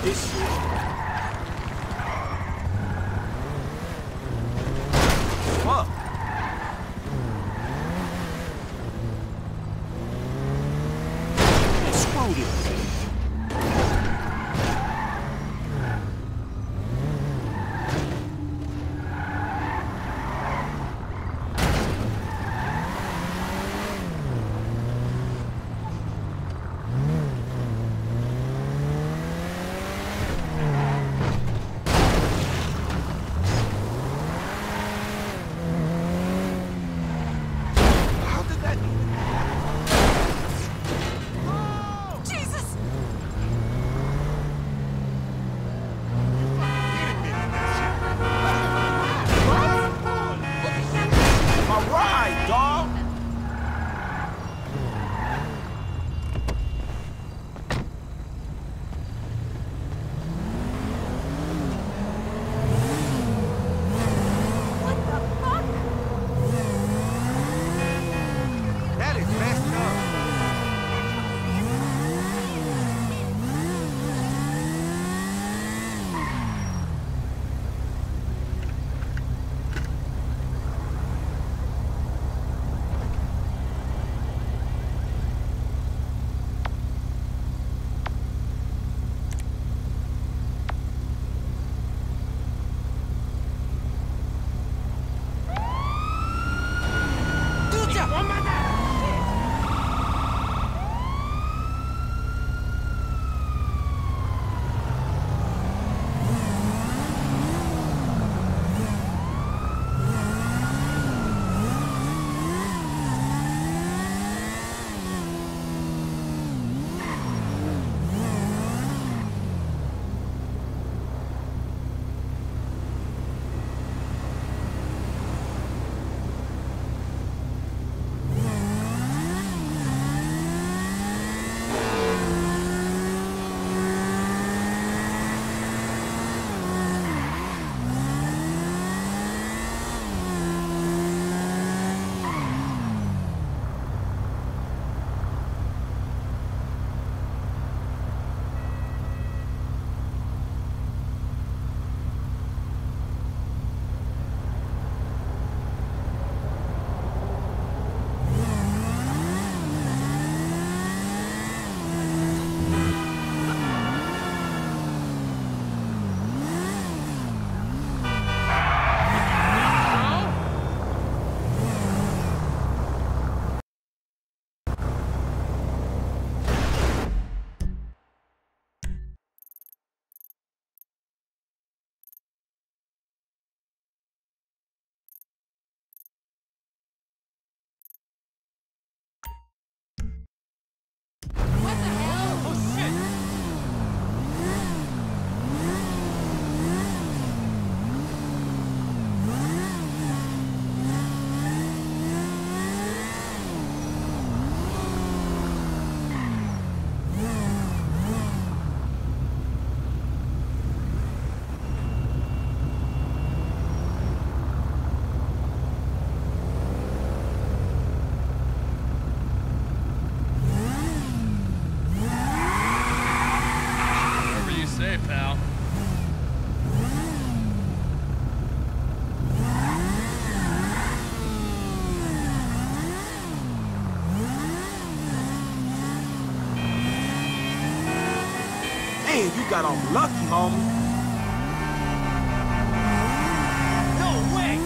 this shit. Fuck. Screw this. Man, you got off lucky, homie. No way!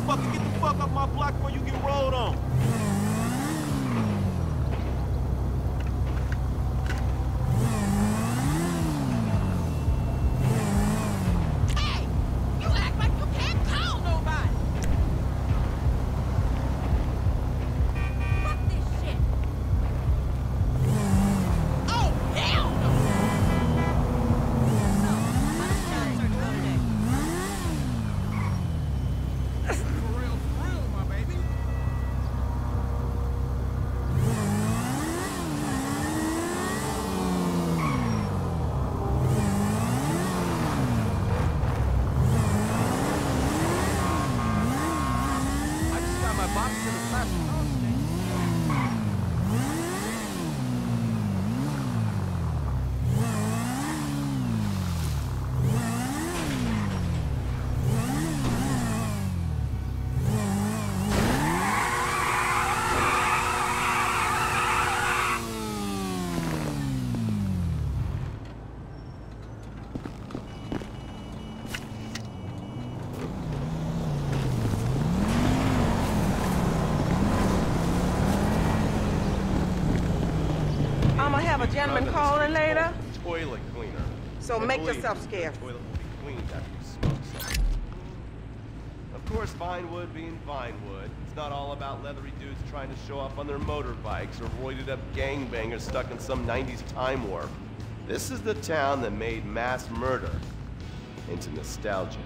motherfucker, get the fuck off my block before you get rolled on. Hey! You act like you can't call nobody! Fuck this shit! Oh, hell no! For real, my baby. I just got my box to the plastic phone station. I'ma have a gentleman calling later, Toilet cleaner. so And make believe yourself me, scarce. The toilet will be cleaned after you smoke something. Of course, Vinewood being Vinewood, it's not all about leathery dudes trying to show off on their motorbikes or roided up gangbangers stuck in some 90s time warp. This is the town that made mass murder into nostalgia.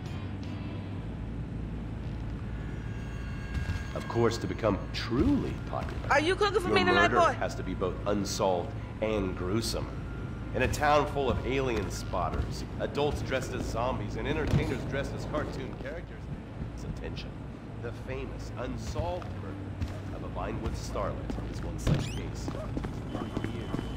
Of course, to become truly popular, Are you cooking for your me tonight, murder boy? has to be both unsolved and gruesome. In a town full of alien spotters, adults dressed as zombies, and entertainers dressed as cartoon characters, it's attention. The famous unsolved murder of a Vinewood starlet is one such case. For years,